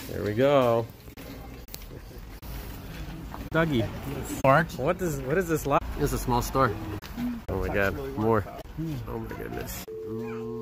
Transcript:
Here we go. Dougie. March. What is this lot? It's a small store. Oh my god, more. Oh my goodness.